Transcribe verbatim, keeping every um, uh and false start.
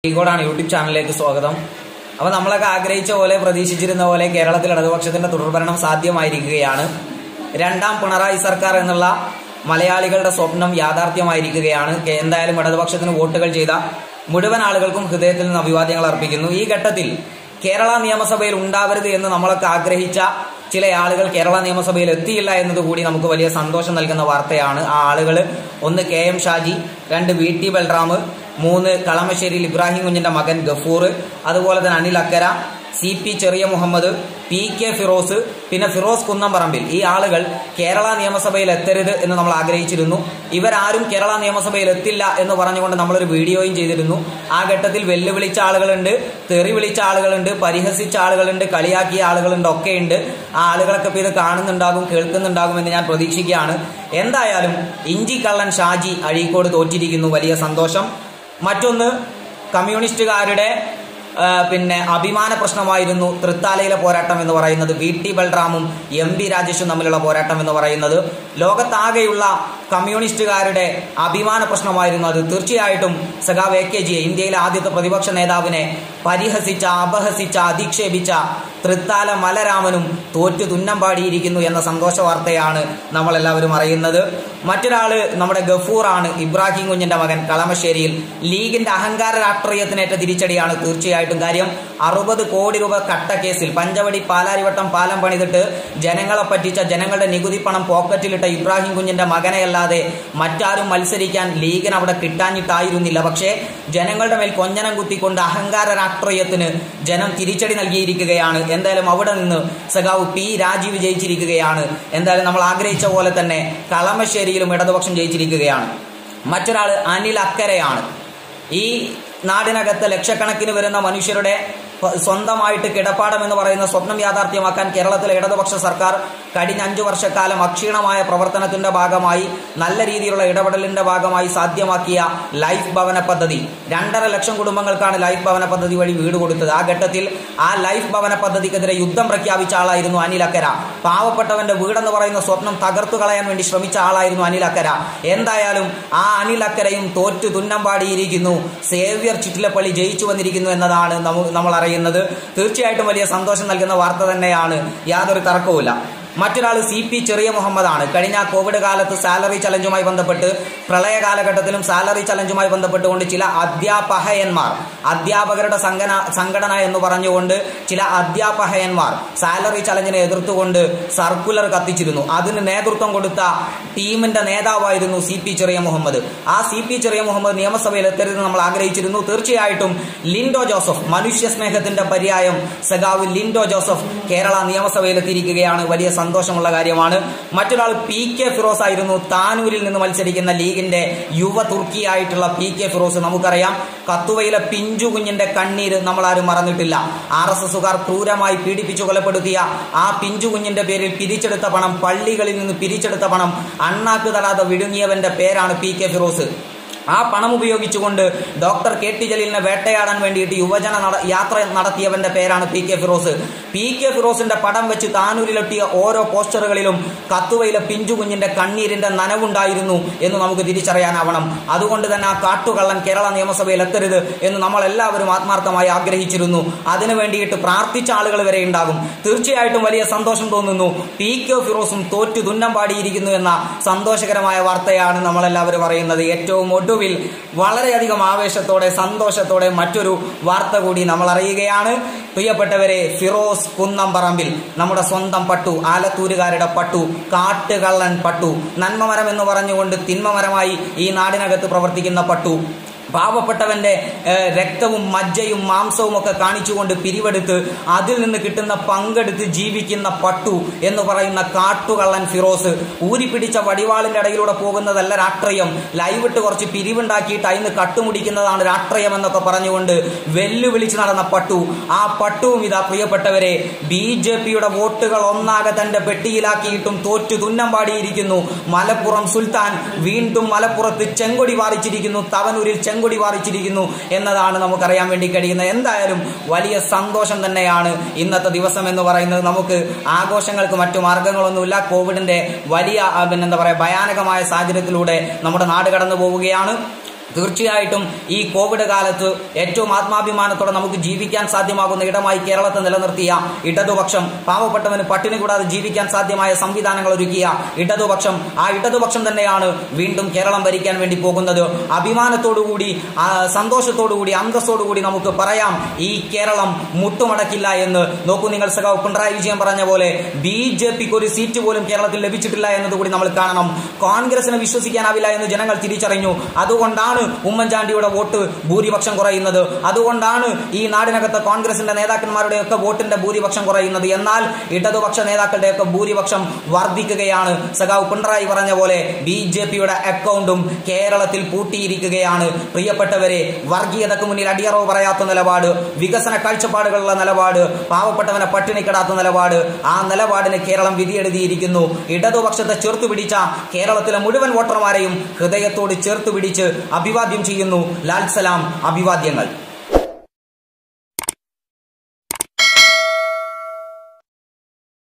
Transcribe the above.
ാണ് യൂട്യൂബ് ചാനലിലേക്ക് സ്വാഗതം. അപ്പോൾ നമ്മളൊക്കെ ആഗ്രഹിച്ച പോലെ പ്രതീക്ഷിച്ചിരുന്ന പോലെ കേരളത്തിൽ ഇടതുപക്ഷത്തിന്റെ തുടർഭരണം സാധ്യമായിരിക്കുകയാണ്. രണ്ടാം പിണറായി സർക്കാർ എന്നുള്ള മലയാളികളുടെ സ്വപ്നം യാഥാർത്ഥ്യമായിരിക്കുകയാണ്. എന്തായാലും ഇടതുപക്ഷത്തിന് വോട്ടുകൾ ചെയ്ത മുഴുവൻ ആളുകൾക്കും ഹൃദയത്തിൽ നിന്ന് അഭിവാദ്യങ്ങൾ അർപ്പിക്കുന്നു. ഈ ഘട്ടത്തിൽ കേരള നിയമസഭയിൽ ഉണ്ടാവരുത് എന്ന് നമ്മളൊക്കെ ആഗ്രഹിച്ച ചില ആളുകൾ കേരള നിയമസഭയിൽ എത്തിയില്ല എന്നതുകൂടി നമുക്ക് വലിയ സന്തോഷം നൽകുന്ന വാർത്തയാണ്. ആ ആളുകൾ ഒന്ന് കെ എം ഷാജി, രണ്ട് വി ടി ബൽറാം, മൂന്ന് കളമശ്ശേരിയിൽ ഇബ്രാഹിം കുഞ്ഞിന്റെ മകൻ ഗഫൂർ, അതുപോലെ തന്നെ അനിൽ അക്കര, സി പി ചെറിയ മുഹമ്മദ്, പി കെ ഫിറോസ്, പിന്നെ ഫിറോസ് കുന്നംപറമ്പിൽ. ഈ ആളുകൾ കേരള നിയമസഭയിൽ എത്തരുത് എന്ന് നമ്മൾ ആഗ്രഹിച്ചിരുന്നു. ഇവരാരും കേരള നിയമസഭയിൽ എത്തില്ല എന്ന് പറഞ്ഞുകൊണ്ട് നമ്മളൊരു വീഡിയോയും ചെയ്തിരുന്നു. ആ ഘട്ടത്തിൽ വെല്ലുവിളിച്ച ആളുകളുണ്ട്, തെറി വിളിച്ച ആളുകളുണ്ട്, പരിഹസിച്ച ആളുകളുണ്ട്, കളിയാക്കിയ ആളുകളുണ്ട്, ഒക്കെയുണ്ട്. ആ ആളുകളൊക്കെ ഇപ്പോൾ ഇത് കാണുന്നുണ്ടാകും, കേൾക്കുന്നുണ്ടാകും എന്ന് ഞാൻ പ്രതീക്ഷിക്കുകയാണ്. എന്തായാലും ഇഞ്ചിക്കള്ളൻ ഷാജി അഴീക്കോട് തോറ്റിരിക്കുന്നു, വലിയ സന്തോഷം. മറ്റൊന്ന്, കമ്മ്യൂണിസ്റ്റുകാരുടെ പിന്നെ അഭിമാന പ്രശ്നമായിരുന്നു തൃത്താലയിലെ പോരാട്ടം എന്ന് പറയുന്നത്. വി ടി ബൽറാമും എം പി രാജേഷും തമ്മിലുള്ള പോരാട്ടം എന്ന് പറയുന്നത് ലോകത്താകെയുള്ള കമ്മ്യൂണിസ്റ്റുകാരുടെ അഭിമാന പ്രശ്നമായിരുന്നു അത്. തീർച്ചയായിട്ടും സഖാവ് എ കെ ജിയെ, ഇന്ത്യയിലെ ആദ്യത്തെ പ്രതിപക്ഷ നേതാവിനെ പരിഹസിച്ച, അപഹസിച്ച, അധിക്ഷേപിച്ച തൃത്താല മലരാമനും തോറ്റു തുന്നം പാടിയിരിക്കുന്നു എന്ന സന്തോഷ വാർത്തയാണ് നമ്മളെല്ലാവരും അറിയുന്നത്. മറ്റൊരാള് നമ്മുടെ ഗഫൂറാണ്, ഇബ്രാഹിം കുഞ്ഞിന്റെ മകൻ, കളമശ്ശേരിയിൽ. ലീഗിന്റെ അഹങ്കാര രാഷ്ട്രീയത്തിനേറ്റ തിരിച്ചടിയാണ് തീർച്ചയായിട്ടും. കാര്യം, അറുപത് കോടി രൂപ കട്ടക്കേസിൽ പഞ്ചവടി പാലാരിവട്ടം പാലം പണിതിട്ട് ജനങ്ങളെ പറ്റിച്ച, ജനങ്ങളുടെ നികുതി പണം പോക്കറ്റിലിട്ട ഇബ്രാഹിം കുഞ്ഞിന്റെ മകനെയല്ലാതെ മറ്റാരും മത്സരിക്കാൻ ലീഗിന് അവിടെ കിട്ടാഞ്ഞിട്ടായിരുന്നില്ല. പക്ഷേ ജനങ്ങളുടെ മേൽ കൊഞ്ഞനം കുത്തിക്കൊണ്ട് അഹങ്കാര രാഷ്ട്രീയത്തിന് ജനം തിരിച്ചടി നൽകിയിരിക്കുകയാണ്. എന്തായാലും അവിടെ നിന്ന് സഖാവ് പി രാജീവ് ജയിച്ചിരിക്കുകയാണ്. എന്തായാലും നമ്മൾ ആഗ്രഹിച്ച പോലെ തന്നെ കളമശ്ശേരിയിലും ഇടതുപക്ഷം ജയിച്ചിരിക്കുകയാണ്. മറ്റൊരാൾ അനിൽ അക്കരയാണ്. ഈ നാടിനകത്ത് ലക്ഷക്കണക്കിന് വരുന്ന മനുഷ്യരുടെ സ്വന്തമായിട്ട് കിടപ്പാടം എന്ന് പറയുന്ന സ്വപ്നം യാഥാർത്ഥ്യമാക്കാൻ കേരളത്തിലെ ഇടതുപക്ഷ സർക്കാർ കഴിഞ്ഞ അഞ്ചു വർഷക്കാലം അക്ഷീണമായ പ്രവർത്തനത്തിന്റെ ഭാഗമായി, നല്ല രീതിയിലുള്ള ഇടപെടലിന്റെ ഭാഗമായി സാധ്യമാക്കിയ ലൈഫ് ഭവന പദ്ധതി, രണ്ടര ലക്ഷം കുടുംബങ്ങൾക്കാണ് ലൈഫ് ഭവന പദ്ധതി വഴി വീട് കൊടുത്തത്. ആ ഘട്ടത്തിൽ ആ ലൈഫ് ഭവന പദ്ധതിക്കെതിരെ യുദ്ധം പ്രഖ്യാപിച്ച ആളായിരുന്നു അനിൽ അക്കര. പാവപ്പെട്ടവന്റെ വീടെന്ന് പറയുന്ന സ്വപ്നം തകർത്തു കളയാൻ വേണ്ടി ശ്രമിച്ച ആളായിരുന്നു അനിൽ അക്കര. എന്തായാലും ആ അനിൽ അക്കരയും തോറ്റു തുന്നം പാടിയിരിക്കുന്നു. സേവ്യർ ചിറ്റിലപ്പള്ളി ജയിച്ചു വന്നിരിക്കുന്നു എന്നതാണ് നമ്മൾ അറിയുന്നത്. തീർച്ചയായിട്ടും വലിയ സന്തോഷം നൽകുന്ന വാർത്ത തന്നെയാണ്, യാതൊരു തർക്കവുമില്ല. മറ്റൊരാൾ സി പി ചെറിയ മുഹമ്മദാണ്. കഴിഞ്ഞ കോവിഡ് കാലത്ത് സാലറി ചലഞ്ചുമായി ബന്ധപ്പെട്ട്, പ്രളയ കാലഘട്ടത്തിലും സാലറി ചലഞ്ചുമായി ബന്ധപ്പെട്ടുകൊണ്ട് ചില അധ്യാപകയന്മാർ, അധ്യാപകരുടെ സംഘടന സംഘടന എന്ന് പറഞ്ഞുകൊണ്ട് ചില അധ്യാപകയന്മാർ സാലറി ചലഞ്ചിനെ എതിർത്തുകൊണ്ട് സർക്കുലർ കത്തിച്ചിരുന്നു. അതിന് നേതൃത്വം കൊടുത്ത ടീമിന്റെ നേതാവായിരുന്നു സി പി ചെറിയ മുഹമ്മദ്. ആ സി പി ചെറിയ മുഹമ്മദ് നിയമസഭയിൽ എത്തരുതെന്ന് നമ്മൾ ആഗ്രഹിച്ചിരുന്നു. തീർച്ചയായിട്ടും ലിൻഡോ ജോസഫ്, മനുഷ്യ സ്നേഹത്തിന്റെ പര്യായം സഖാവ് ലിൻഡോ ജോസഫ് കേരള നിയമസഭയിൽ എത്തിയിരിക്കുകയാണ്. വലിയ സന്തോഷമുള്ള കാര്യമാണ്. മറ്റൊരാൾ പി കെ ഫിറോസ് ആയിരുന്നു. താനൂരിൽ നിന്ന് മത്സരിക്കുന്ന ലീഗിന്റെ യുവ തുർക്കിയായിട്ടുള്ള പി കെ ഫിറോസ്. നമുക്കറിയാം, കത്തുവയിലെ പിഞ്ചു കുഞ്ഞിന്റെ കണ്ണീര് നമ്മളാരും മറന്നിട്ടില്ല. ആർ എസ് എസുകാർ ക്രൂരമായി പീഡിപ്പിച്ചു കൊലപ്പെടുത്തിയ ആ പിഞ്ചു കുഞ്ഞിന്റെ പേരിൽ പിരിച്ചെടുത്ത പണം, പള്ളികളിൽ നിന്ന് പിരിച്ചെടുത്ത പണം അണ്ണാക്ക് തടാതെ വിഴുങ്ങിയവന്റെ പേരാണ് പി കെ ഫിറോസ്. ആ പണം ഉപയോഗിച്ചുകൊണ്ട് ഡോക്ടർ കെ ടി ജലീലിനെ വേട്ടയാടാൻ വേണ്ടിയിട്ട് യുവജന യാത്ര നടത്തിയവന്റെ പേരാണ് P K Firoz. P K ഫിറോസിന്റെ പടം വെച്ച് താനൂരിലെത്തിയ ഓരോ പോസ്റ്ററുകളിലും കത്തുവയിലെ പിഞ്ചു കുഞ്ഞിന്റെ കണ്ണീരിന്റെ നനവുണ്ടായിരുന്നു എന്ന് നമുക്ക് തിരിച്ചറിയാനാവണം. അതുകൊണ്ട് തന്നെ ആ കാട്ടുകള്ളൻ കേരള നിയമസഭയിൽ എത്തരുത് എന്ന് നമ്മൾ എല്ലാവരും ആത്മാർത്ഥമായി ആഗ്രഹിച്ചിരുന്നു. അതിനു വേണ്ടിയിട്ട് പ്രാർത്ഥിച്ച ആളുകൾ വരെ ഉണ്ടാകും. തീർച്ചയായിട്ടും വലിയ സന്തോഷം തോന്നുന്നു. പി കെ ഫിറോസും തോറ്റു തുന്നം പാടിയിരിക്കുന്നു എന്ന സന്തോഷകരമായ വാർത്തയാണ് നമ്മളെല്ലാവരും പറയുന്നത്. ഏറ്റവും ഒടുവിൽ വളരെയധികം ആവേശത്തോടെ, സന്തോഷത്തോടെ മറ്റൊരു വാർത്ത കൂടി നമ്മൾ അറിയുകയാണ്. പ്രിയപ്പെട്ടവരെ, ഫിറോസ് കുന്നംപറമ്പിൽ, നമ്മുടെ സ്വന്തം പട്ടു, ആലത്തൂരുകാരുടെ പട്ടു, കാട്ടുകള്ളൻ പട്ടു, നന്മമരം എന്ന് പറഞ്ഞുകൊണ്ട് തിന്മമരമായി ഈ നാടിനകത്ത് പ്രവർത്തിക്കുന്ന പട്ടു, പാവപ്പെട്ടവന്റെ രക്തവും മജ്ജയും മാംസവും ഒക്കെ കാണിച്ചുകൊണ്ട് പിരിവെടുത്ത് അതിൽ നിന്ന് കിട്ടുന്ന പങ്കെടുത്ത് ജീവിക്കുന്ന പട്ടു എന്ന് പറയുന്ന കാട്ടുകള്ളൻ ഫിറോസ്, ഊരിപ്പിടിച്ച വടിവാളിന്റെ ഇടയിലൂടെ പോകുന്നതല്ല രാഷ്ട്രീയം, ലൈവിട്ട് കുറച്ച് പിരിവുണ്ടാക്കിയിട്ട് അതിന് കട്ടുമുടിക്കുന്നതാണ് രാഷ്ട്രീയം എന്നൊക്കെ പറഞ്ഞുകൊണ്ട് വെല്ലുവിളിച്ച് നടന്ന പട്ടു. ആ പട്ടുവും ഇതാ പ്രിയപ്പെട്ടവരെ ബി ജെ പിയുടെ വോട്ടുകൾ ഒന്നാകെ തന്റെ പെട്ടിയിലാക്കിയിട്ടും തോറ്റു തുന്നം പാടിയിരിക്കുന്നു. മലപ്പുറം സുൽത്താൻ വീണ്ടും മലപ്പുറത്ത് ചെങ്കൊടി വാറിച്ചിരിക്കുന്നു, തവനൂരിൽ ചെങ്കൊടി വാറിച്ചിരിക്കുന്നു എന്നതാണ് നമുക്കറിയാൻ വേണ്ടി കഴിയുന്നത്. എന്തായാലും വലിയ സന്തോഷം തന്നെയാണ് ഇന്നത്തെ ദിവസം എന്ന് പറയുന്നത്. നമുക്ക് ആഘോഷങ്ങൾക്ക് മറ്റു മാർഗങ്ങളൊന്നുമില്ല. കോവിഡിന്റെ വലിയ പിന്നെന്താ പറയുക ഭയാനകമായ സാഹചര്യത്തിലൂടെ നമ്മുടെ നാട് കടന്നു പോവുകയാണ്. തീർച്ചയായിട്ടും ഈ കോവിഡ് കാലത്ത് ഏറ്റവും ആത്മാഭിമാനത്തോടെ നമുക്ക് ജീവിക്കാൻ സാധ്യമാകുന്ന ഇടമായി കേരളത്തെ നിലനിർത്തിയ ഇടതുപക്ഷം, പാവപ്പെട്ടവന് പട്ടിണി കൂടാതെ ജീവിക്കാൻ സാധ്യമായ സംവിധാനങ്ങൾ ഒരുക്കിയ ഇടതുപക്ഷം, ആ ഇടതുപക്ഷം തന്നെയാണ് വീണ്ടും കേരളം ഭരിക്കാൻ വേണ്ടി പോകുന്നത്. അഭിമാനത്തോടുകൂടി, സന്തോഷത്തോടുകൂടി, അന്തസ്സോടുകൂടി നമുക്ക് പറയാം, ഈ കേരളം മുട്ടുമടക്കില്ല എന്ന്. നോക്കൂ നിങ്ങൾ, സഖാവ് പിണറായി വിജയൻ പറഞ്ഞ പോലെ ബി ജെ പിക്ക് ഒരു സീറ്റ് പോലും കേരളത്തിൽ ലഭിച്ചിട്ടില്ല എന്നതുകൂടി നമ്മൾ കാണണം. കോൺഗ്രസിനെ വിശ്വസിക്കാനാവില്ല എന്ന് ജനങ്ങൾ തിരിച്ചറിഞ്ഞു. അതുകൊണ്ടാണ് ഉമ്മൻചാണ്ടിയുടെ വോട്ട് ഭൂരിപക്ഷം കുറയുന്നത്. അതുകൊണ്ടാണ് ഈ നാടിനകത്ത് കോൺഗ്രസിന്റെ നേതാക്കന്മാരുടെയൊക്കെ വോട്ടിന്റെ ഭൂരിപക്ഷം കുറയുന്നത്. എന്നാൽ ഇടതുപക്ഷ നേതാക്കളുടെയൊക്കെ ഭൂരിപക്ഷം വർദ്ധിക്കുകയാണ്. സഖാവ് പിണറായി പറഞ്ഞ പോലെ ബി ജെ പിയുടെ അക്കൗണ്ടും കേരളത്തിൽ പൂട്ടിയിരിക്കുകയാണ്. പ്രിയപ്പെട്ടവരെ, വർഗീയതക്ക് മുന്നിൽ അടിയറവ് പറയാത്ത നിലപാട്, വികസന കാഴ്ചപ്പാടുകളുള്ള നിലപാട്, പാവപ്പെട്ടവനെ പട്ടിണിക്കിടാത്ത നിലപാട്, ആ നിലപാടിന് കേരളം വിധിയെഴുതിയിരിക്കുന്നു. ഇടതുപക്ഷത്തെ ചേർത്തുപിടിച്ച കേരളത്തിലെ മുഴുവൻ വോട്ടർമാരെയും ഹൃദയത്തോട് ചേർത്തുപിടിച്ച് അഭിവാദ്യം ചെയ്യുന്നു. ലാൽ സലാം, അഭിവാദ്യങ്ങൾ.